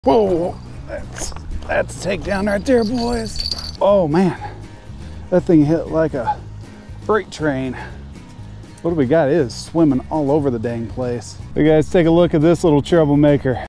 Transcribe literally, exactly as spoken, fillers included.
Whoa, that's, that's a takedown right there, boys. Oh man, that thing hit like a freight train. What do we got? It is swimming all over the dang place. Hey guys, take a look at this little troublemaker.